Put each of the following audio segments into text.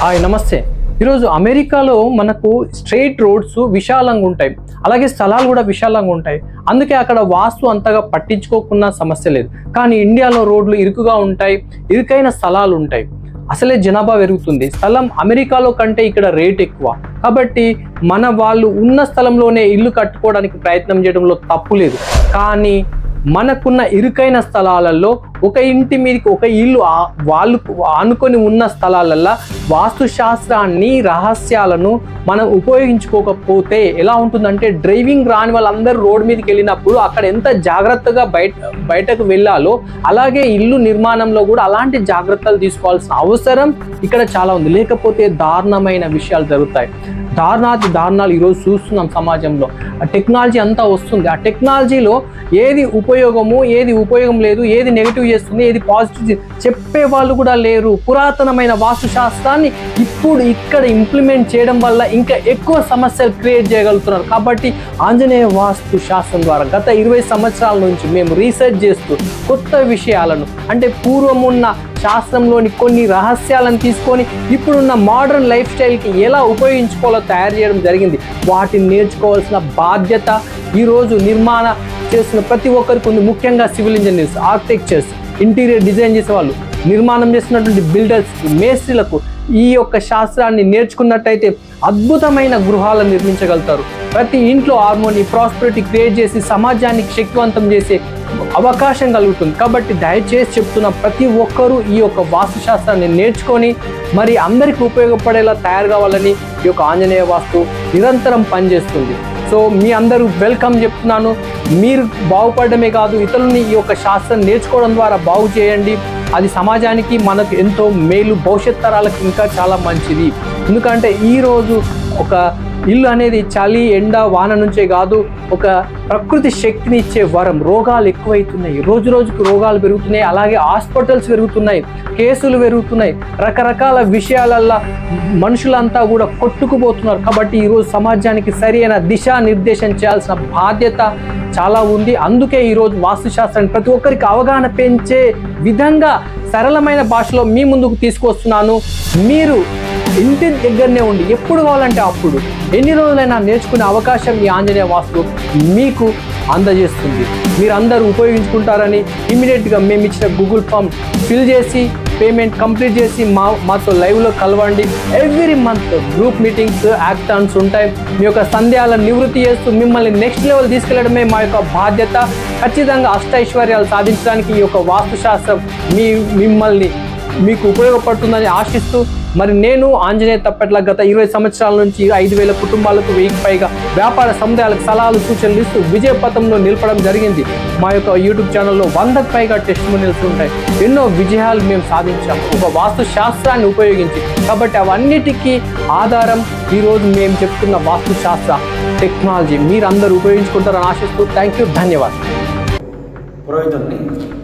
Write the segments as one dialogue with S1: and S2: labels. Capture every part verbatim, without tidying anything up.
S1: Hi నమస్తే. ఈరోజు అమెరికాలో మనకు స్ట్రైట్ రోడ్స్ విశాలంగా ఉంటాయి, అలాగే స్థలాలు కూడా విశాలంగా ఉంటాయి. అందుకే అక్కడ వాస్తు అంతగా పట్టించుకోకున్న సమస్య లేదు. కానీ ఇండియాలో రోడ్లు ఇరుకుగా ఉంటాయి, ఇరుకైన స్థలాలు ఉంటాయి. అసలే జనాభా పెరుగుతుంది, స్థలం అమెరికాలో కంటే ఇక్కడ రేట్ ఎక్కువ. కాబట్టి మన వాళ్ళు ఉన్న స్థలంలోనే ఇల్లు కట్టుకోవడానికి ప్రయత్నం చేయడంలో తప్పు లేదు. కానీ మనకున్న ఇరుకైన స్థలాలలో ఒక ఇంటి మీదకి ఒక ఇల్లు వాళ్ళు ఆనుకొని ఉన్న స్థలాలల్లో వాస్తుశాస్త్రాన్ని రహస్యాలను మనం ఉపయోగించుకోకపోతే ఎలా ఉంటుందంటే, డ్రైవింగ్ రాని వాళ్ళందరూ రోడ్ మీదకి వెళ్ళినప్పుడు అక్కడ ఎంత జాగ్రత్తగా బయట బయటకు వెళ్ళాలో అలాగే ఇల్లు నిర్మాణంలో కూడా అలాంటి జాగ్రత్తలు తీసుకోవాల్సిన అవసరం ఇక్కడ చాలా ఉంది. లేకపోతే దారుణమైన విషయాలు జరుగుతాయి. దారుణాతి దారుణాలు ఈరోజు చూస్తున్నాం సమాజంలో. ఆ టెక్నాలజీ అంతా వస్తుంది, ఆ టెక్నాలజీలో ఏది ఉపయోగము ఏది ఉపయోగం లేదు, ఏది నెగిటివ్ చేస్తుంది ఏది పాజిటివ్ చెప్పే వాళ్ళు కూడా లేరు. పురాతనమైన వాస్తుశాస్త్రాన్ని ఇప్పుడు ఇక్కడ ఇంప్లిమెంట్ చేయడం వల్ల ఇంకా ఎక్కువ సమస్యలు క్రియేట్ చేయగలుగుతున్నారు. కాబట్టి ఆంజనేయ వాస్తు శాస్త్రం ద్వారా గత ఇరవై సంవత్సరాల నుంచి మేము రీసెర్చ్ చేస్తూ కొత్త విషయాలను, అంటే పూర్వమున్న శాస్త్రంలోని కొన్ని రహస్యాలను తీసుకొని ఇప్పుడున్న మోడర్న్ లైఫ్ స్టైల్కి ఎలా ఉపయోగించుకోవాలో తయారు చేయడం జరిగింది. వాటిని నేర్చుకోవాల్సిన బాధ్యత ఈరోజు నిర్మాణ చేస్తున్న ప్రతి ఒక్కరికి ఉంది. ముఖ్యంగా civil engineers, architectures, interior design చేసే వాళ్ళు, నిర్మాణం చేస్తున్నటువంటి బిల్డర్స్, మేస్త్రీలకు ఈ యొక్క శాస్త్రాన్ని నేర్చుకున్నట్టయితే అద్భుతమైన గృహాలను నిర్మించగలుగుతారు. ప్రతి ఇంట్లో హార్మోని, ప్రాస్పెరిటీ క్రియేట్ చేసి సమాజానికి శక్తివంతం చేసే అవకాశం కలుగుతుంది. కాబట్టి దయచేసి చెప్తున్న ప్రతి ఒక్కరూ ఈ యొక్క వాస్తుశాస్త్రాన్ని నేర్చుకొని మరి అందరికీ ఉపయోగపడేలా తయారు కావాలని ఈ యొక్క ఆంజనేయ వాస్తు నిరంతరం పనిచేస్తుంది. సో మీ అందరూ వెల్కమ్ చెప్తున్నాను. మీరు బాగుపడమే కాదు, ఇతరులని ఈ యొక్క శాస్త్రం నేర్చుకోవడం ద్వారా బాగు చేయండి. అది సమాజానికి మనకు ఎంతో మేలు, భవిష్యత్ తరాలకు ఇంకా చాలా మంచిది. ఎందుకంటే ఈరోజు ఒక ఇల్లు అనేది చలి, ఎండ, వాన నుంచే కాదు, ఒక ప్రకృతి శక్తిని ఇచ్చే వరం. రోగాలు ఎక్కువైతున్నాయి, రోజు రోజుకు రోగాలు పెరుగుతున్నాయి, అలాగే హాస్పిటల్స్ పెరుగుతున్నాయి, కేసులు పెరుగుతున్నాయి, రకరకాల విషయాలల్లో మనుషులంతా కూడా కొట్టుకుపోతున్నారు. కాబట్టి ఈరోజు సమాజానికి సరైన దిశా నిర్దేశం చేయాల్సిన బాధ్యత చాలా ఉంది. అందుకే ఈరోజు వాస్తుశాస్త్రాన్ని ప్రతి ఒక్కరికి అవగాహన పెంచే విధంగా సరళమైన భాషలో మీ ముందుకు తీసుకొస్తున్నాను. మీరు ఇంటి దగ్గరనే ఉండి ఎప్పుడు కావాలంటే అప్పుడు ఎన్ని రోజులైనా నేర్చుకునే అవకాశం ఈ ఆంజనేయ వాస్తు మీకు అందజేస్తుంది. మీరు అందరూ ఉపయోగించుకుంటారని ఇమీడియట్గా మేము ఇచ్చిన గూగుల్ ఫామ్ ఫిల్ చేసి పేమెంట్ కంప్లీట్ చేసి మా మాతో లైవ్లో కలవండి. ఎవ్రీ మంత్ గ్రూప్ మీటింగ్స్, యాక్టాన్స్ ఉంటాయి. మీ యొక్క సందేహాలను నివృత్తి చేస్తూ మిమ్మల్ని నెక్స్ట్ లెవెల్ తీసుకెళ్లడమే మా యొక్క బాధ్యత. ఖచ్చితంగా అష్టైశ్వర్యాలు సాధించడానికి ఈ యొక్క వాస్తుశాస్త్రం మీ మిమ్మల్ని మీకు ఉపయోగపడుతుందని ఆశిస్తూ, మరి నేను ఆంజనేయ తప్పెట్ల గత ఇరవై సంవత్సరాల నుంచి ఐదు వేల కుటుంబాలకు వెయ్యికి పైగా వ్యాపార సముదాయాలకు సలహాలు సూచనలు ఇస్తూ విజయ పథంలో నిలపడం జరిగింది. మా యొక్క యూట్యూబ్ ఛానల్లో వందకు పైగా టెస్టిమోనియల్స్ ఉంటాయి. ఎన్నో విజయాలు మేము సాధించాం ఒక వాస్తు శాస్త్రాన్ని ఉపయోగించి. కాబట్టి అవన్నిటికీ ఆధారం ఈరోజు మేము చెప్తున్న వాస్తు శాస్త్ర టెక్నాలజీ. మీరందరూ ఉపయోగించుకుంటారని ఆశిస్తూ థ్యాంక్ యూ, ధన్యవాదాలు.
S2: పురోహితుడిని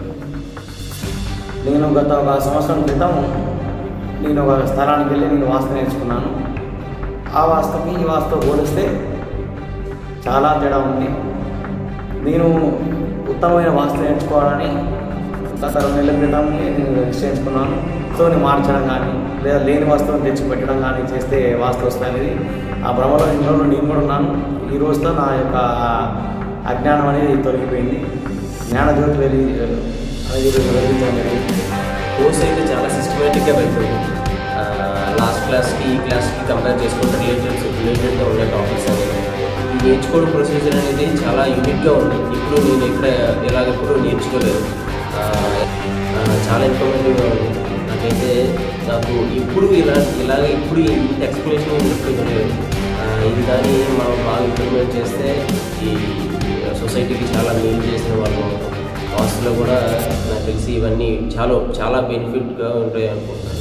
S2: నేను గత ఒక సంవత్సరం క్రితం నేను ఒక స్థలానికి వెళ్ళి నేను వాస్తు నేర్చుకున్నాను. ఆ వాస్తుకి ఈ వాస్తు పోలిస్తే చాలా తేడా ఉంది. నేను ఉత్తమమైన వాస్తు నేర్చుకోవాలని గత రెండు నెలల క్రితం నేను నిశ్చయించుకున్నాను. సో నేను మార్చడం కానీ లేదా లేని వస్తువుని తెచ్చి పెట్టడం కానీ చేస్తే వాస్తు వస్తుంది అనేది ఆ భ్రమలో ఇంట్లో నేను కూడా ఉన్నాను. ఈ రోజుతో నా యొక్క అజ్ఞానం అనేది తొలగిపోయింది. జ్ఞానజ్యోతి వెళ్ళి అనేది వెలిగించడం జరిగింది.
S3: కోర్స్ అయితే చాలా సిస్టమేటిక్గా వెళ్తుంది. లాస్ట్ క్లాస్కి ఈ క్లాస్కి కంపేర్ చేసుకుంటే రిలేటెడ్ రిలేటెడ్గా ఉండే టాపిక్స్ అనేది నేర్చుకోవడం ప్రొసీజర్ అనేది చాలా యూనిక్గా ఉంది. ఇప్పుడు నేను ఇక్కడ ఎలాగెప్పుడు నేర్చుకోలేదు. చాలా ఇన్ఫర్మేటివ్గా ఉంది. నాకైతే నాకు ఇప్పుడు ఇలా ఇలాగ ఇప్పుడు ఇంత ఎక్స్ప్లెనేషన్ చెప్తున్నారు. ఇది కానీ మనం బాగా ఇంప్లిమెంట్ చేస్తే ఈ సొసైటీకి చాలా మేలు చేసిన వాళ్ళు వాస్తులో కూడా నాకు తెలిసి ఇవన్నీ చాలా చాలా బెనిఫిట్గా ఉంటాయి అనుకుంటున్నాను.